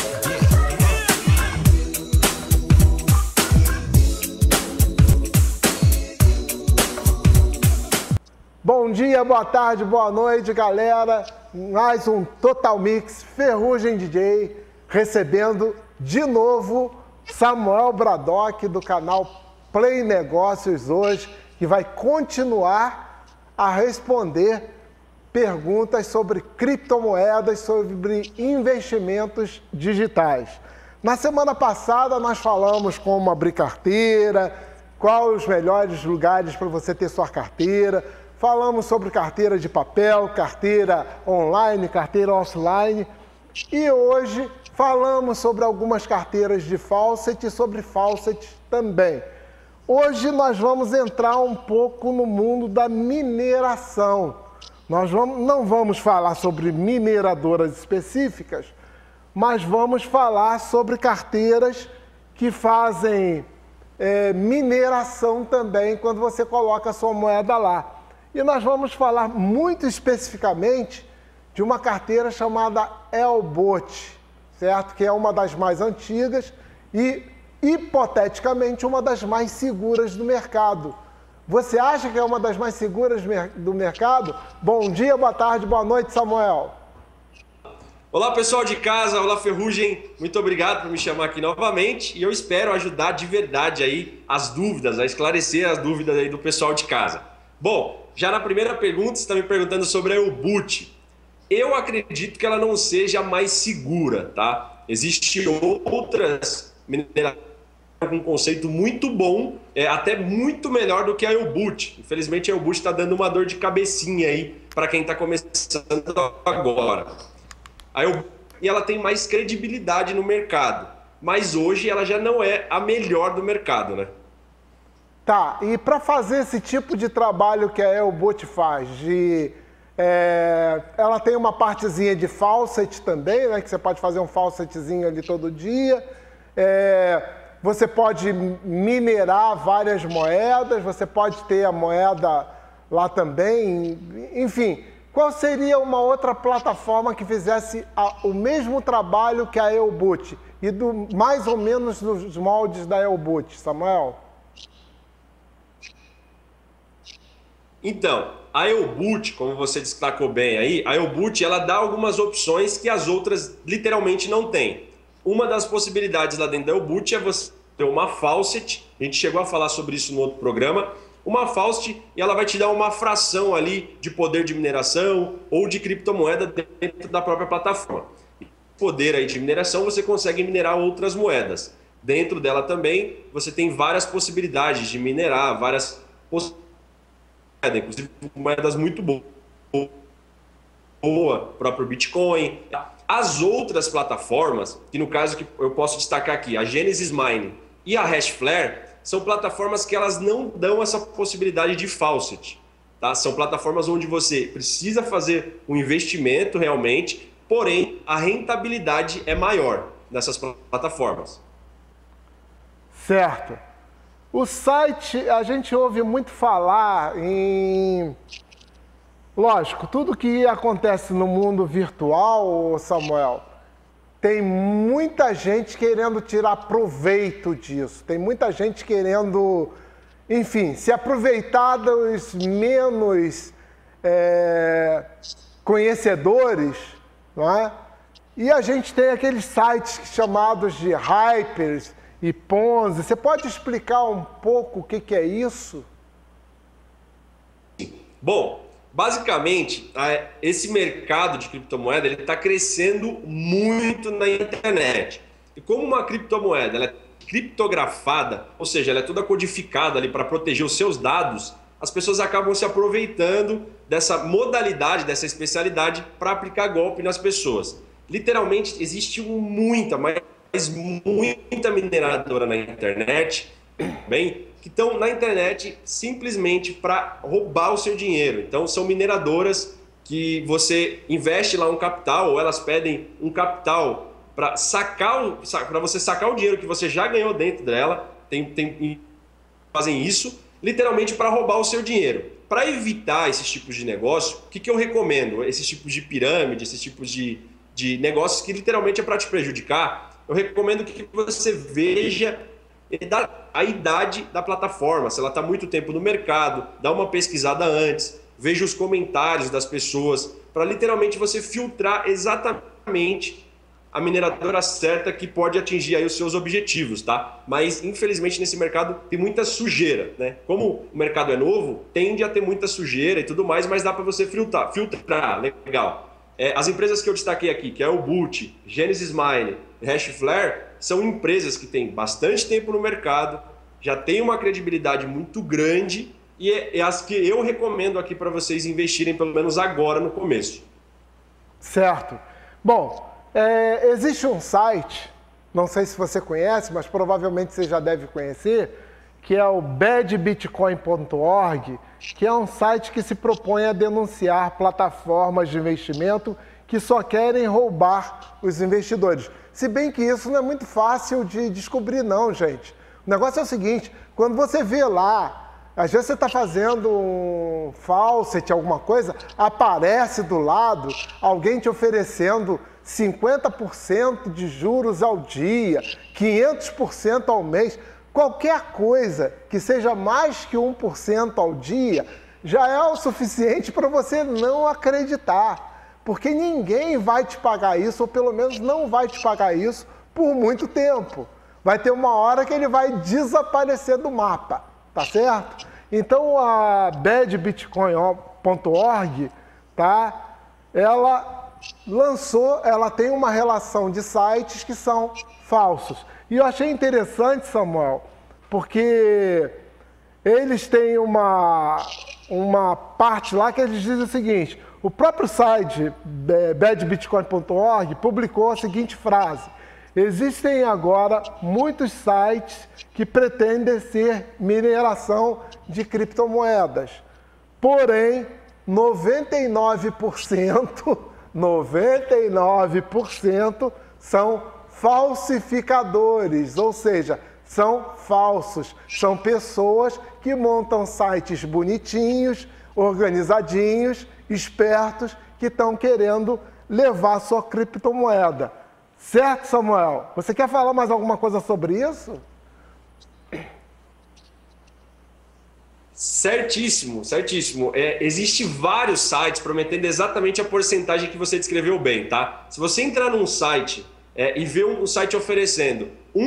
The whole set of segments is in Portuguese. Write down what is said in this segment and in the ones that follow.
Bom dia, boa tarde, boa noite, galera. Mais um Total Mix Ferrugem DJ, recebendo de novo Samuel Braddock do canal Play Negócios hoje, que vai continuar a responder perguntas sobre criptomoedas, sobre investimentos digitais. Na semana passada nós falamos como abrir carteira, quais os melhores lugares para você ter sua carteira. Falamos sobre carteira de papel, carteira online, carteira offline. E hoje falamos sobre algumas carteiras de faucet e sobre faucet também. Hoje nós vamos entrar um pouco no mundo da mineração. Não vamos falar sobre mineradoras específicas, mas vamos falar sobre carteiras que fazem mineração também quando você coloca a sua moeda lá. E nós vamos falar muito especificamente de uma carteira chamada Elbot, certo? Que é uma das mais antigas e, hipoteticamente, uma das mais seguras do mercado. Você acha que é uma das mais seguras do mercado? Bom dia, boa tarde, boa noite, Samuel. Olá, pessoal de casa, olá, Ferrugem. Muito obrigado por me chamar aqui novamente e eu espero ajudar de verdade aí as dúvidas, a esclarecer as dúvidas aí do pessoal de casa. Bom, já na primeira pergunta, você está me perguntando sobre a Elbot. Eu acredito que ela não seja a mais segura, tá? Existem outras mineradoras com um conceito muito bom, até muito melhor do que a Elbot. Infelizmente, a Elbot está dando uma dor de cabecinha aí para quem está começando agora. A Elbot, ela tem mais credibilidade no mercado, mas hoje ela já não é a melhor do mercado, né? Tá, e para fazer esse tipo de trabalho que a Elbot faz, ela tem uma partezinha de faucet também, né, que você pode fazer um faucetzinho ali todo dia, você pode minerar várias moedas, você pode ter a moeda lá também, enfim, qual seria uma outra plataforma que fizesse o mesmo trabalho que a Elbot e mais ou menos nos moldes da Elbot, Samuel? Então, a Elbot, como você destacou bem aí, a Elbot ela dá algumas opções que as outras literalmente não têm. Uma das possibilidades lá dentro da Elbot é você ter uma faucet, a gente chegou a falar sobre isso no outro programa, uma faucet e ela vai te dar uma fração ali de poder de mineração ou de criptomoeda dentro da própria plataforma. Poder aí de mineração, você consegue minerar outras moedas. Dentro dela também, você tem várias possibilidades de minerar, várias possibilidades, inclusive moedas muito boas, próprio Bitcoin. As outras plataformas, que no caso que eu posso destacar aqui, a Genesis Mining e a Hashflare, são plataformas que elas não dão essa possibilidade de faucet. Tá? São plataformas onde você precisa fazer um investimento realmente, porém a rentabilidade é maior nessas plataformas. Certo. O site, a gente ouve muito falar em... Lógico, tudo que acontece no mundo virtual, Samuel, tem muita gente querendo tirar proveito disso. Tem muita gente querendo, enfim, se aproveitar dos menos conhecedores, não é? E a gente tem aqueles sites chamados de hypers e Ponzi. Você pode explicar um pouco o que é isso? Bom, basicamente, esse mercado de criptomoeda está crescendo muito na internet. E como uma criptomoeda ela é criptografada, ou seja, ela é toda codificada ali para proteger os seus dados, as pessoas acabam se aproveitando dessa modalidade, dessa especialidade para aplicar golpe nas pessoas. Literalmente, existe muita mineradora na internet, bem, que estão na internet simplesmente para roubar o seu dinheiro. Então, são mineradoras que você investe lá um capital, ou elas pedem um capital para você sacar o dinheiro que você já ganhou dentro dela, fazem isso literalmente para roubar o seu dinheiro. Para evitar esses tipos de negócio, o que eu recomendo? Esses tipos de pirâmide, esses tipos de de negócios que literalmente é para te prejudicar, eu recomendo que você veja a idade da plataforma, se ela está muito tempo no mercado, dá uma pesquisada antes, veja os comentários das pessoas, para literalmente você filtrar exatamente a mineradora certa que pode atingir aí os seus objetivos, tá? Mas, infelizmente, nesse mercado tem muita sujeira, né? Como o mercado é novo, tende a ter muita sujeira e tudo mais, mas dá para você filtrar, legal. As empresas que eu destaquei aqui, que é o Boot, Genesis Mine, Hashflare, são empresas que têm bastante tempo no mercado, já têm uma credibilidade muito grande e é as que eu recomendo aqui para vocês investirem, pelo menos agora, no começo. Certo. Bom, existe um site, não sei se você conhece, mas provavelmente você já deve conhecer, que é o badbitcoin.org, que é um site que se propõe a denunciar plataformas de investimento que só querem roubar os investidores. Se bem que isso não é muito fácil de descobrir não, gente. O negócio é o seguinte, quando você vê lá, às vezes você está fazendo um faucet, alguma coisa, aparece do lado alguém te oferecendo 50% de juros ao dia, 500% ao mês. Qualquer coisa que seja mais que 1% ao dia já é o suficiente para você não acreditar. Porque ninguém vai te pagar isso, ou pelo menos não vai te pagar isso por muito tempo. Vai ter uma hora que ele vai desaparecer do mapa, tá certo? Então a badbitcoin.org, tá? Ela tem uma relação de sites que são falsos. E eu achei interessante, Samuel, porque eles têm uma parte lá que eles dizem o seguinte, o próprio site badbitcoin.org publicou a seguinte frase, existem agora muitos sites que pretendem ser mineração de criptomoedas, porém 99% são falsificadores, ou seja, são falsos, são pessoas que montam sites bonitinhos, organizadinhos, espertos, que estão querendo levar sua criptomoeda. Certo, Samuel? Você quer falar mais alguma coisa sobre isso? Certíssimo, certíssimo. Existe vários sites prometendo exatamente a porcentagem que você descreveu bem, tá? Se você entrar num site e ver um site oferecendo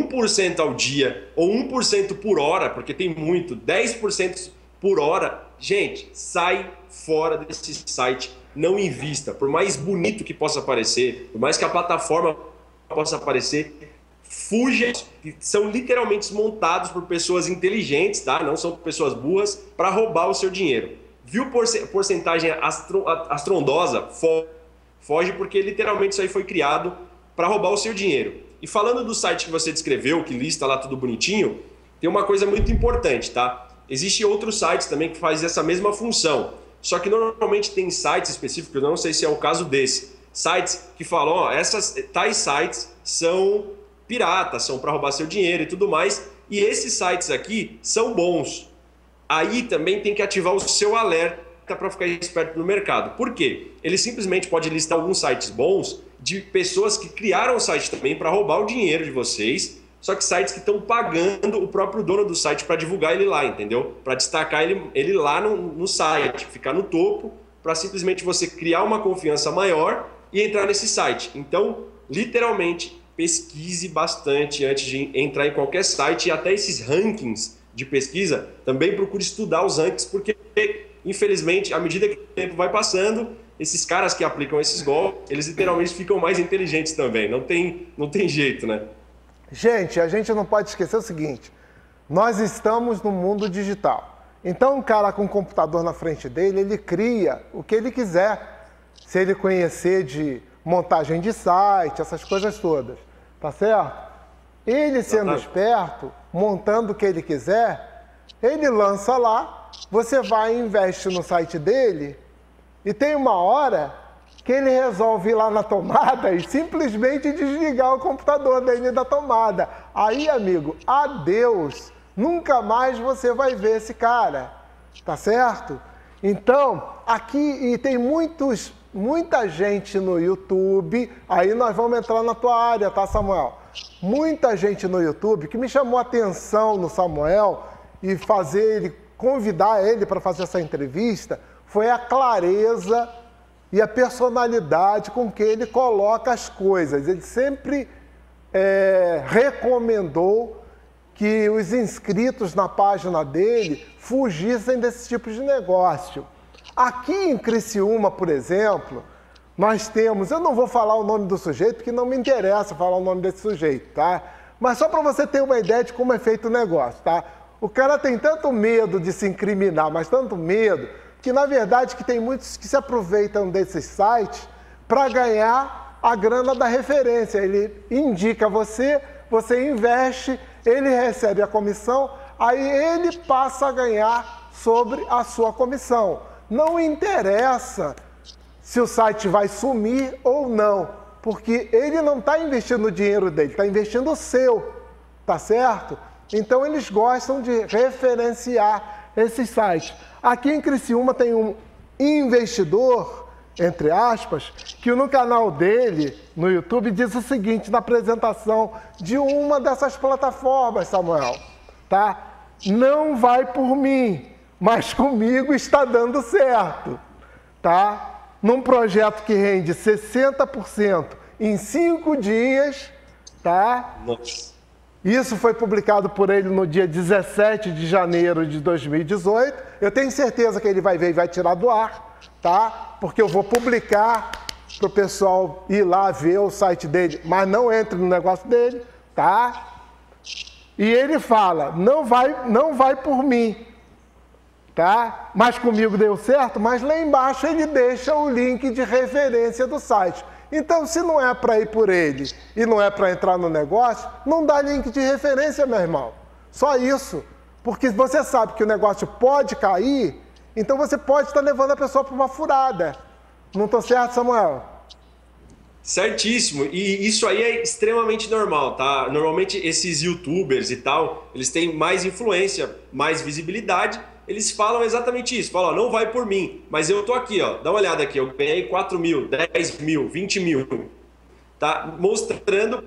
1% ao dia ou 1% por hora, porque tem muito, 10% por hora, gente, sai fora desse site, não invista. Por mais bonito que possa parecer, por mais que a plataforma possa aparecer, fuja, são literalmente montados por pessoas inteligentes, tá? Não são pessoas burras, para roubar o seu dinheiro. Viu porcentagem astrondosa? Foge, porque literalmente isso aí foi criado para roubar o seu dinheiro. E falando do site que você descreveu, que lista lá tudo bonitinho, tem uma coisa muito importante, tá? Existem outros sites também que fazem essa mesma função, só que normalmente tem sites específicos, eu não sei se é o caso desse, sites que falam, ó, tais sites são piratas, são para roubar seu dinheiro e tudo mais, e esses sites aqui são bons. Aí também tem que ativar o seu alerta para ficar esperto no mercado. Por quê? Ele simplesmente pode listar alguns sites bons de pessoas que criaram o site também para roubar o dinheiro de vocês, só que sites que estão pagando o próprio dono do site para divulgar ele lá, entendeu? Para destacar ele lá no site, ficar no topo, para simplesmente você criar uma confiança maior e entrar nesse site. Então, literalmente, pesquise bastante antes de entrar em qualquer site, e até esses rankings de pesquisa, também procure estudar os rankings, porque, infelizmente, à medida que o tempo vai passando, esses caras que aplicam esses golpes, eles literalmente ficam mais inteligentes também, não tem jeito, né? Gente, a gente não pode esquecer o seguinte, nós estamos no mundo digital. Então, um cara com um computador na frente dele, ele cria o que ele quiser. Se ele conhecer de montagem de site, essas coisas todas, tá certo? Ele sendo esperto, montando o que ele quiser, ele lança lá, você vai e investe no site dele, e tem uma hora que ele resolve ir lá na tomada e simplesmente desligar o computador dele da tomada. Aí, amigo, adeus, nunca mais você vai ver esse cara, tá certo? Então, aqui, e tem muitos muita gente no YouTube, aí nós vamos entrar na tua área, tá, Samuel? Muita gente no YouTube que me chamou a atenção no Samuel e convidar ele para fazer essa entrevista foi a clareza e a personalidade com que ele coloca as coisas. Ele sempre recomendou que os inscritos na página dele fugissem desse tipo de negócio. Aqui em Criciúma, por exemplo, nós temos, eu não vou falar o nome do sujeito, porque não me interessa falar o nome desse sujeito, tá? Mas só para você ter uma ideia de como é feito o negócio, tá? O cara tem tanto medo de se incriminar, mas tanto medo, que na verdade que tem muitos que se aproveitam desses sites para ganhar a grana da referência. Ele indica você, você investe, ele recebe a comissão, aí ele passa a ganhar sobre a sua comissão. Não interessa se o site vai sumir ou não, porque ele não está investindo o dinheiro dele, está investindo o seu, tá certo? Então eles gostam de referenciar esses sites. Aqui em Criciúma tem um investidor, entre aspas, que no canal dele, no YouTube, diz o seguinte, na apresentação de uma dessas plataformas, Samuel, tá? Não vai por mim, mas comigo está dando certo, tá? Num projeto que rende 60% em 5 dias, tá? Nossa. Isso foi publicado por ele no dia 17 de janeiro de 2018. Eu tenho certeza que ele vai ver e vai tirar do ar, tá? Porque eu vou publicar para o pessoal ir lá ver o site dele, mas não entre no negócio dele, tá? E ele fala, não vai por mim, tá? Mas comigo deu certo, mas lá embaixo ele deixa o link de referência do site. Então, se não é para ir por ele e não é para entrar no negócio, não dá link de referência, meu irmão. Só isso. Porque você sabe que o negócio pode cair, então você pode estar levando a pessoa para uma furada. Não estou certo, Samuel? Certíssimo. E isso aí é extremamente normal, tá? Normalmente esses youtubers e tal, eles têm mais influência, mais visibilidade. Eles falam exatamente isso, falam, ó, não vai por mim, mas eu tô aqui, ó, dá uma olhada aqui, eu ganhei 4 mil, 10 mil, 20 mil, tá? Mostrando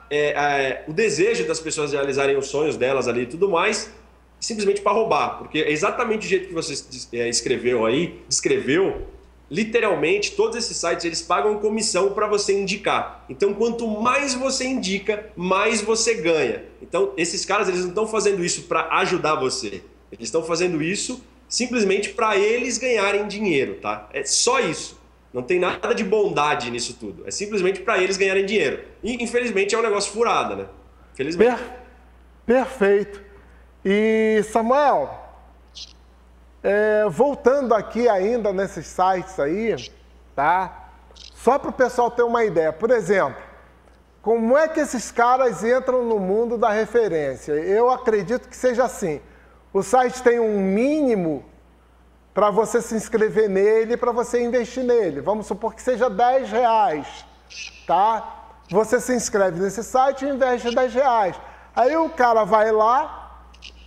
o desejo das pessoas realizarem os sonhos delas ali e tudo mais, simplesmente para roubar, porque é exatamente o jeito que você escreveu aí, descreveu, literalmente todos esses sites eles pagam comissão para você indicar. Então quanto mais você indica, mais você ganha. Então esses caras eles não estão fazendo isso para ajudar você. Eles estão fazendo isso simplesmente para eles ganharem dinheiro, tá? É só isso. Não tem nada de bondade nisso tudo. É simplesmente para eles ganharem dinheiro. E, infelizmente, é um negócio furado, né? Felizmente. Perfeito. E, Samuel, voltando aqui ainda nesses sites aí, tá? Só para o pessoal ter uma ideia. Por exemplo, como é que esses caras entram no mundo da referência? Eu acredito que seja assim. O site tem um mínimo para você se inscrever nele, para você investir nele. Vamos supor que seja R$10, tá? Você se inscreve nesse site e investe R$10. Aí o cara vai lá,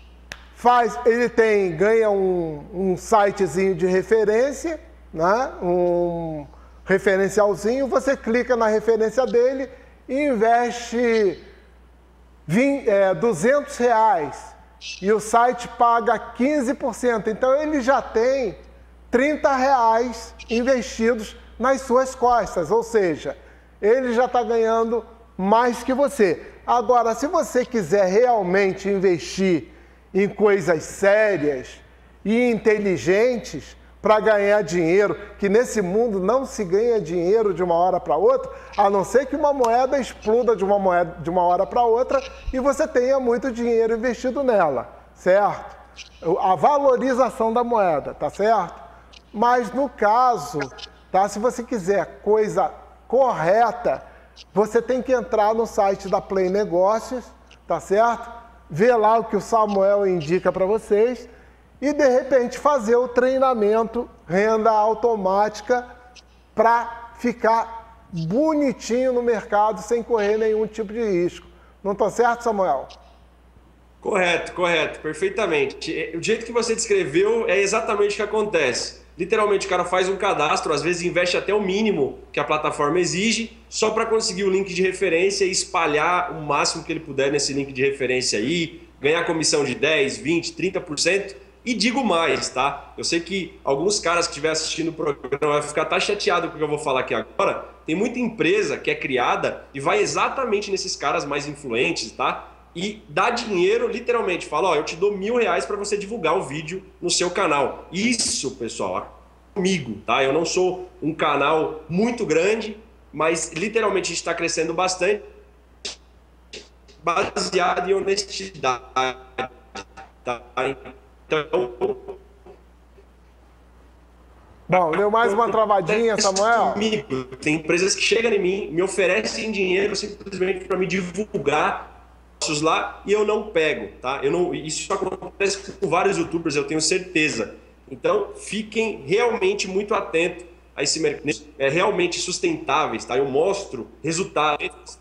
ganha um sitezinho de referência, né? Um referencialzinho, você clica na referência dele e investe R$200. E o site paga 15%. Então ele já tem R$30 investidos nas suas costas. Ou seja, ele já está ganhando mais que você. Agora, se você quiser realmente investir em coisas sérias e inteligentes para ganhar dinheiro, que nesse mundo não se ganha dinheiro de uma hora para outra, a não ser que uma moeda exploda de uma hora para outra e você tenha muito dinheiro investido nela, certo? A valorização da moeda, tá certo? Mas no caso, tá? Se você quiser coisa correta, você tem que entrar no site da Play Negócios, tá certo? Ver lá o que o Samuel indica para vocês e, de repente, fazer o treinamento renda automática para ficar bonitinho no mercado sem correr nenhum tipo de risco. Não está certo, Samuel? Correto, perfeitamente. O jeito que você descreveu é exatamente o que acontece. Literalmente o cara faz um cadastro, às vezes investe até o mínimo que a plataforma exige, só para conseguir o link de referência e espalhar o máximo que ele puder nesse link de referência aí, ganhar comissão de 10, 20, 30%. E digo mais, tá? Eu sei que alguns caras que estiverem assistindo o programa vão ficar até chateado com o que eu vou falar aqui agora. Tem muita empresa que é criada e vai exatamente nesses caras mais influentes, tá? E dá dinheiro, literalmente, fala, ó, eu te dou R$1.000 para você divulgar o vídeo no seu canal. Isso, pessoal, comigo, tá? Eu não sou um canal muito grande, mas literalmente está crescendo bastante, baseado em honestidade, tá? Então... Bom, deu mais uma travadinha, Samuel. Comigo. Tem empresas que chegam em mim, me oferecem dinheiro simplesmente para me divulgar lá e eu não pego, tá? Isso acontece com vários youtubers, eu tenho certeza. Então, fiquem realmente muito atentos a esse mercado. É realmente sustentáveis, tá? Eu mostro resultados.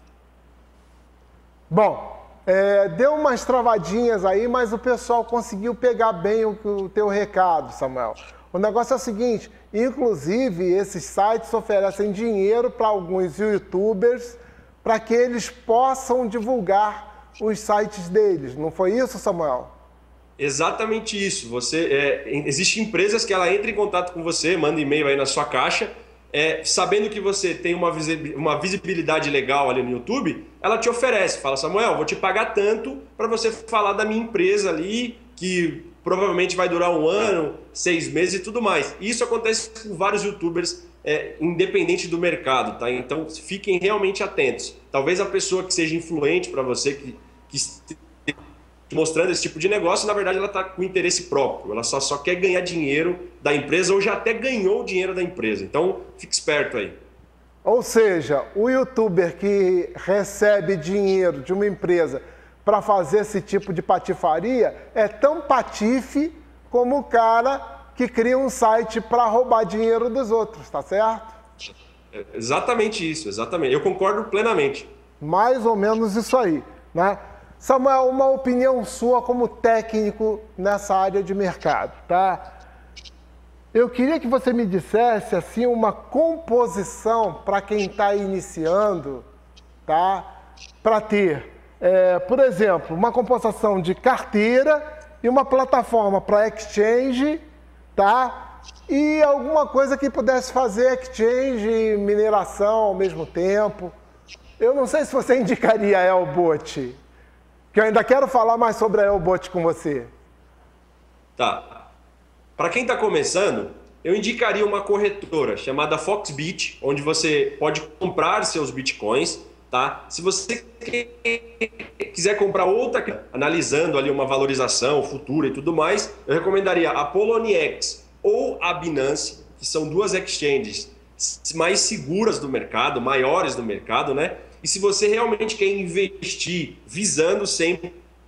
Bom, deu umas travadinhas aí, mas o pessoal conseguiu pegar bem o teu recado, Samuel. O negócio é o seguinte, inclusive esses sites oferecem dinheiro para alguns youtubers para que eles possam divulgar os sites deles. Não foi isso, Samuel? Exatamente isso. Existem empresas que ela entra em contato com você, manda e-mail aí na sua caixa, sabendo que você tem uma visibilidade legal ali no YouTube, ela te oferece, fala, Samuel, vou te pagar tanto para você falar da minha empresa ali, que provavelmente vai durar 1 ano, 6 meses e tudo mais. Isso acontece com vários youtubers, independente do mercado, tá? Então fiquem realmente atentos. Talvez a pessoa que seja influente para você, que esteja mostrando esse tipo de negócio, na verdade ela está com interesse próprio, ela só quer ganhar dinheiro da empresa ou já até ganhou o dinheiro da empresa. Então fique esperto aí. Ou seja, o youtuber que recebe dinheiro de uma empresa para fazer esse tipo de patifaria é tão patife como o cara que cria um site para roubar dinheiro dos outros, tá certo? Exatamente isso, exatamente. Eu concordo plenamente. Mais ou menos isso aí, né? Samuel, uma opinião sua como técnico nessa área de mercado, tá? Eu queria que você me dissesse, assim, uma composição para quem está iniciando, tá? Para ter, por exemplo, uma composição de carteira e uma plataforma para exchange, tá? E alguma coisa que pudesse fazer exchange e mineração ao mesmo tempo. Eu não sei se você indicaria a Elbot, que eu ainda quero falar mais sobre a Elbot com você. Tá. Para quem está começando, eu indicaria uma corretora chamada Foxbit, onde você pode comprar seus bitcoins, tá? Se você quiser comprar outra, analisando ali uma valorização futura e tudo mais, eu recomendaria a Poloniex ou a Binance, que são duas exchanges mais seguras do mercado, maiores do mercado, né? E se você realmente quer investir visando sempre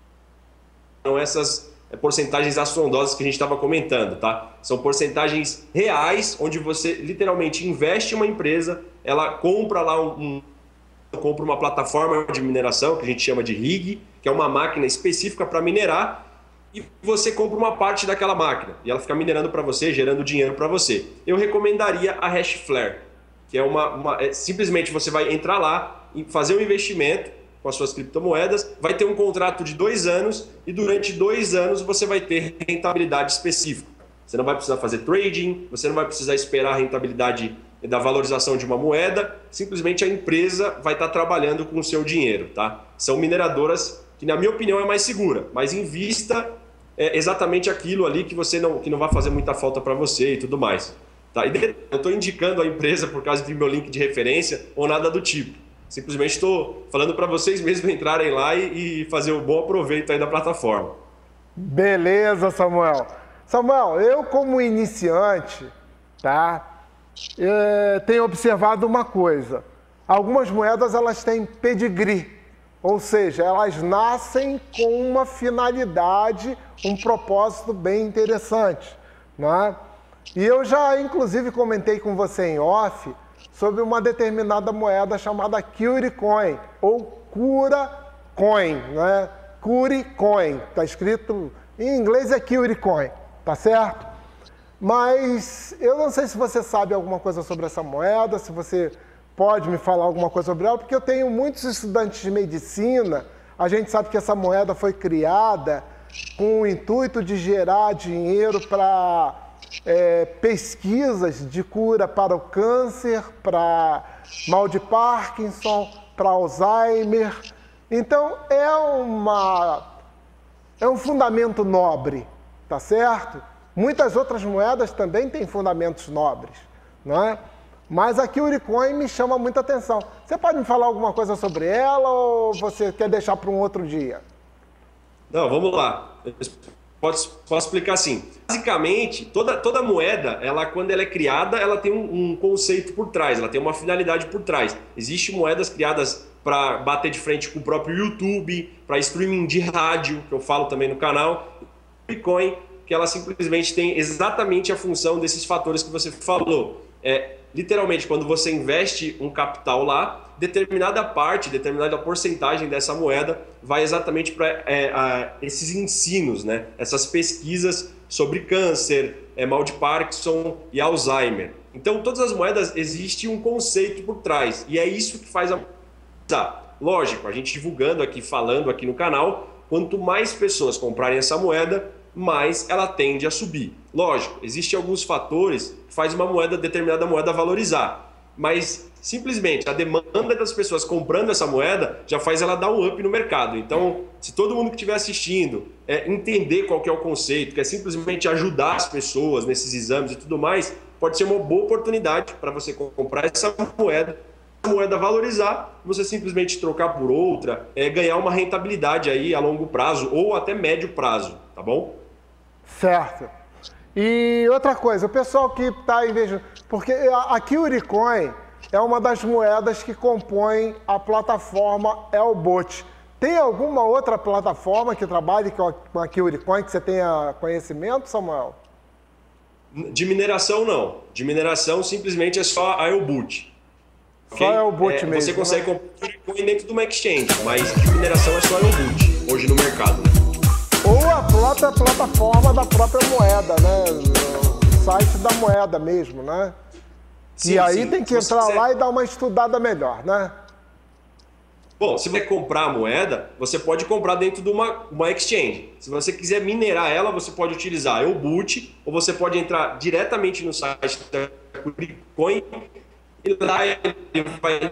essas porcentagens assombrosas que a gente estava comentando, tá? São porcentagens reais, onde você literalmente investe em uma empresa, ela compra lá compra uma plataforma de mineração, que a gente chama de rig, que é uma máquina específica para minerar, e você compra uma parte daquela máquina, e ela fica minerando para você, gerando dinheiro para você. Eu recomendaria a Hashflare, que é simplesmente você vai entrar lá e fazer um investimento com as suas criptomoedas, vai ter um contrato de 2 anos e durante 2 anos você vai ter rentabilidade específica. Você não vai precisar fazer trading, você não vai precisar esperar a rentabilidade da valorização de uma moeda, simplesmente a empresa vai estar trabalhando com o seu dinheiro, tá? São mineradoras que, na minha opinião, é mais segura, mas invista exatamente aquilo ali que não vai fazer muita falta para você e tudo mais. Tá? E eu estou indicando a empresa por causa do meu link de referência ou nada do tipo. Simplesmente estou falando para vocês mesmos entrarem lá e fazer um bom aproveito aí da plataforma. Beleza, Samuel. Samuel, eu como iniciante, tá? Tenho observado uma coisa. Algumas moedas elas têm pedigree, ou seja, elas nascem com uma finalidade, um propósito bem interessante, né? E eu já inclusive comentei com você em off sobre uma determinada moeda chamada Curicoin, ou Curacoin, né? Curicoin, está escrito em inglês é Curicoin, tá certo? Mas eu não sei se você sabe alguma coisa sobre essa moeda, se você pode me falar alguma coisa sobre ela, porque eu tenho muitos estudantes de medicina. A gente sabe que essa moeda foi criada com o intuito de gerar dinheiro para pesquisas de cura para o câncer, para mal de Parkinson, para Alzheimer. Então, é um fundamento nobre, tá certo? Muitas outras moedas também têm fundamentos nobres, não é? Mas a Curecoin me chama muita atenção. Você pode me falar alguma coisa sobre ela ou você quer deixar para um outro dia? Não, vamos lá. Posso explicar assim. Basicamente, toda moeda, quando ela é criada, ela tem um conceito por trás, ela tem uma finalidade por trás. Existem moedas criadas para bater de frente com o próprio YouTube, para streaming de rádio, que eu falo também no canal. Bitcoin, que ela simplesmente tem exatamente a função desses fatores que você falou. Literalmente, quando você investe um capital lá, determinada porcentagem dessa moeda vai exatamente para esses ensinos, né? Essas pesquisas sobre câncer, mal de Parkinson e Alzheimer. Então, todas as moedas existe um conceito por trás e é isso que faz lógico, a gente divulgando aqui, falando aqui no canal, quanto mais pessoas comprarem essa moeda, mais ela tende a subir. Lógico, existem alguns fatores que fazem determinada moeda valorizar, mas simplesmente a demanda das pessoas comprando essa moeda já faz ela dar um up no mercado. Então, se todo mundo que estiver assistindo entender qual que é o conceito, que é simplesmente ajudar as pessoas nesses exames e tudo mais, pode ser uma boa oportunidade para você comprar essa moeda, a moeda valorizar, você simplesmente trocar por outra, ganhar uma rentabilidade aí a longo prazo ou até médio prazo, tá bom? Certo. E outra coisa, o pessoal que está invejando, porque a Curecoin é uma das moedas que compõem a plataforma Elbot. Tem alguma outra plataforma que trabalhe com a Curecoin que você tenha conhecimento, Samuel? De mineração, não. De mineração, simplesmente é só a Elbot. Só a Elbot mesmo. Você consegue comprar Curecoin dentro de uma exchange, mas de mineração é só a Elbot, hoje no mercado. Ou a plataforma da própria moeda, né? O site da moeda mesmo, né? Sim, e aí tem que entrar lá e dar uma estudada melhor, né? Bom, se você comprar a moeda, você pode comprar dentro de uma exchange. Se você quiser minerar ela, você pode utilizar a Elbot, ou você pode entrar diretamente no site da Curecoin e lá ele vai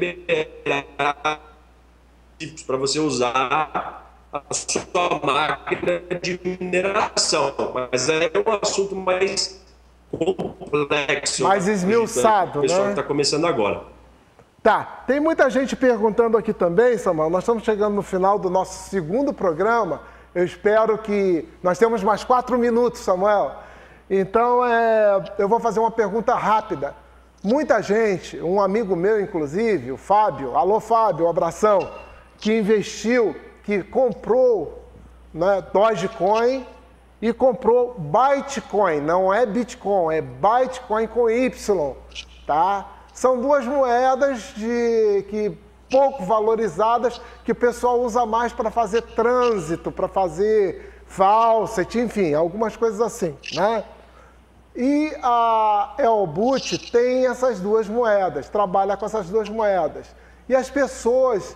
liberar para você usar a sua máquina de mineração, mas é um assunto mais complexo, mais esmiuçado, o pessoal né? que está começando agora. Tá, tem muita gente perguntando aqui também, Samuel, nós estamos chegando no final do nosso segundo programa, eu espero que... Nós temos mais 4 minutos, Samuel, então eu vou fazer uma pergunta rápida. Muita gente, um amigo meu inclusive, o Fábio, alô Fábio, um abração, que investiu, que comprou, né, Dogecoin e comprou Bytecoin, não é Bitcoin, é Bytecoin com Y, tá? São duas moedas que pouco valorizadas, que o pessoal usa mais para fazer trânsito, para fazer faucet, enfim, algumas coisas assim, né? E a Elbot tem essas duas moedas, trabalha com essas duas moedas. E as pessoas...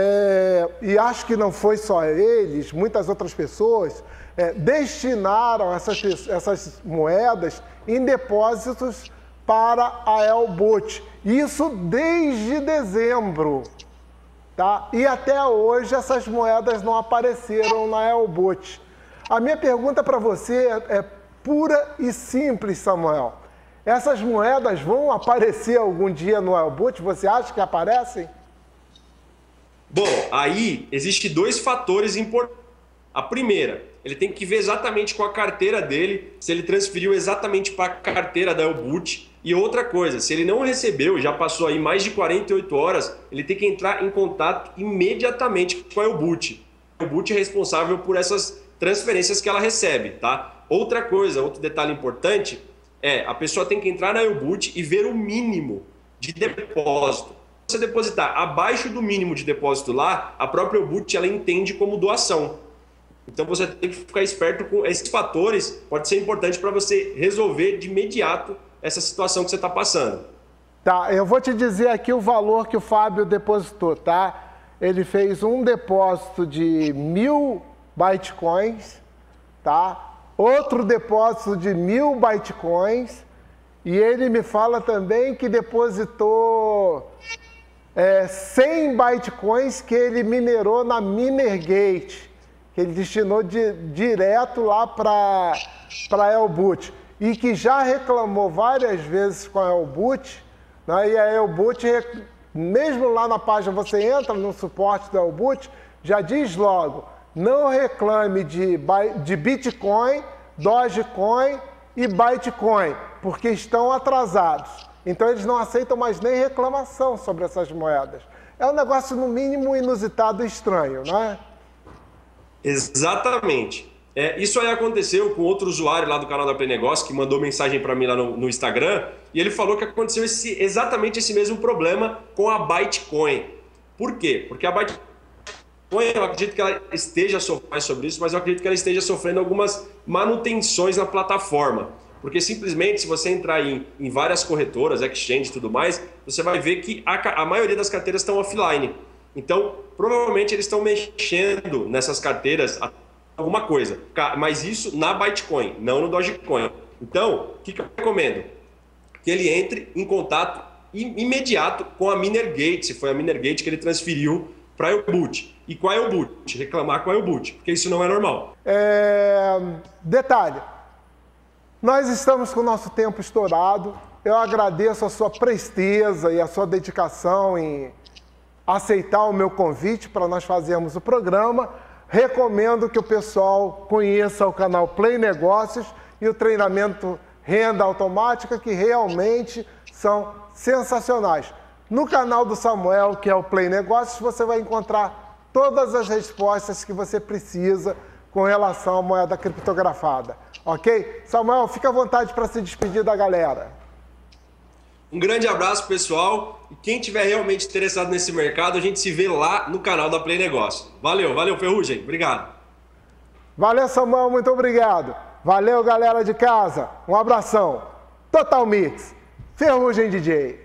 e acho que não foi só eles, muitas outras pessoas destinaram essas moedas em depósitos para a Elbot. Isso desde dezembro, tá? E até hoje essas moedas não apareceram na Elbot. A minha pergunta para você é pura e simples, Samuel. Essas moedas vão aparecer algum dia no Elbot? Você acha que aparecem? Bom, aí existem 2 fatores importantes. A primeira, ele tem que ver exatamente com a carteira dele, se ele transferiu exatamente para a carteira da Elbot. E outra coisa, se ele não recebeu, já passou aí mais de 48 horas, ele tem que entrar em contato imediatamente com a Elbot. A Elbot é responsável por essas transferências que ela recebe, tá? Outra coisa, outro detalhe importante, a pessoa tem que entrar na Elbot e ver o mínimo de depósito. Se você depositar abaixo do mínimo de depósito lá, a própria Elbot ela entende como doação. Então você tem que ficar esperto com esses fatores, pode ser importante para você resolver de imediato essa situação que você está passando. Tá, eu vou te dizer aqui o valor que o Fábio depositou, tá? Ele fez um depósito de 1.000 Bitcoins, tá? Outro depósito de 1.000 Bitcoins, e ele me fala também que depositou 100 Bitcoins que ele minerou na Minergate, que ele destinou direto lá para a Elboot, e que já reclamou várias vezes com a Elboot, né? E a Elboot, mesmo lá na página, você entra no suporte da Elboot, já diz logo, não reclame de Bitcoin, Dogecoin e Bytecoin, porque estão atrasados. Então eles não aceitam mais nem reclamação sobre essas moedas. É um negócio, no mínimo, inusitado e estranho, não é? Exatamente. Isso aí aconteceu com outro usuário lá do canal da Play Negócio, que mandou mensagem para mim lá no Instagram, e ele falou que aconteceu exatamente esse mesmo problema com a Bytecoin. Por quê? Porque a Bytecoin, eu acredito que ela esteja sofrendo mais sobre isso, mas eu acredito que ela esteja sofrendo algumas manutenções na plataforma. Porque simplesmente, se você entrar em várias corretoras, exchange e tudo mais, você vai ver que a maioria das carteiras estão offline. Então, provavelmente eles estão mexendo nessas carteiras alguma coisa. Mas isso na Bytecoin, não no Dogecoin. Então, o que eu recomendo? Que ele entre em contato imediato com a Minergate, se foi a Minergate que ele transferiu para a Elboot. E com a Elboot, reclamar com a Elboot, porque isso não é normal. Detalhe, nós estamos com o nosso tempo estourado. Eu agradeço a sua presteza e a sua dedicação em aceitar o meu convite para nós fazermos o programa. Recomendo que o pessoal conheça o canal Play Negócios e o treinamento Renda Automática, que realmente são sensacionais. No canal do Samuel, que é o Play Negócios, você vai encontrar todas as respostas que você precisa com relação à moeda criptografada. Ok? Samuel, fica à vontade para se despedir da galera. Um grande abraço, pessoal. E quem tiver realmente interessado nesse mercado, a gente se vê lá no canal da Play Negócio. Valeu, Ferrugem. Obrigado. Valeu, Samuel. Muito obrigado. Valeu, galera de casa. Um abração. Total Mix. Ferrugem DJ.